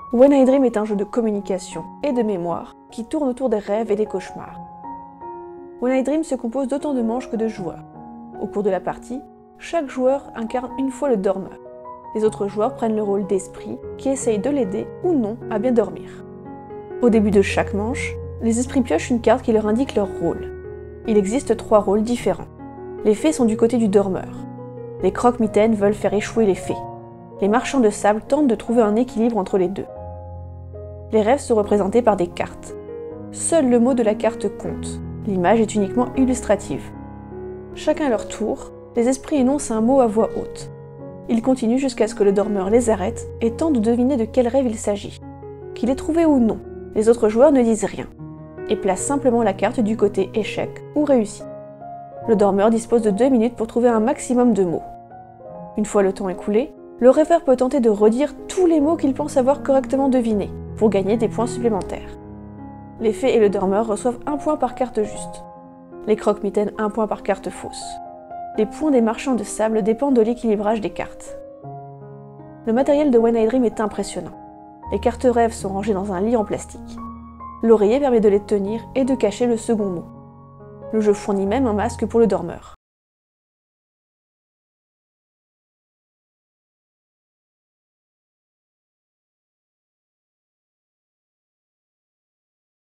When I Dream est un jeu de communication et de mémoire qui tourne autour des rêves et des cauchemars. When I Dream se compose d'autant de manches que de joueurs. Au cours de la partie, chaque joueur incarne une fois le dormeur. Les autres joueurs prennent le rôle d'esprit qui essayent de l'aider ou non à bien dormir. Au début de chaque manche, les esprits piochent une carte qui leur indique leur rôle. Il existe 3 rôles différents. Les fées sont du côté du dormeur. Les croque-mitaines veulent faire échouer les fées. Les marchands de sable tentent de trouver un équilibre entre les deux. Les rêves sont représentés par des cartes. Seul le mot de la carte compte. L'image est uniquement illustrative. Chacun à leur tour, les esprits énoncent un mot à voix haute. Ils continuent jusqu'à ce que le dormeur les arrête et tente de deviner de quel rêve il s'agit. Qu'il ait trouvé ou non, les autres joueurs ne disent rien et placent simplement la carte du côté échec ou réussi. Le dormeur dispose de 2 minutes pour trouver un maximum de mots. Une fois le temps écoulé, le rêveur peut tenter de redire tous les mots qu'il pense avoir correctement devinés pour gagner des points supplémentaires. Les fées et le dormeur reçoivent 1 point par carte juste. Les croque-mitaines 1 point par carte fausse. Les points des marchands de sable dépendent de l'équilibrage des cartes. Le matériel de When I Dream est impressionnant. Les cartes rêves sont rangées dans un lit en plastique. L'oreiller permet de les tenir et de cacher le second mot. Le jeu fournit même un masque pour le dormeur.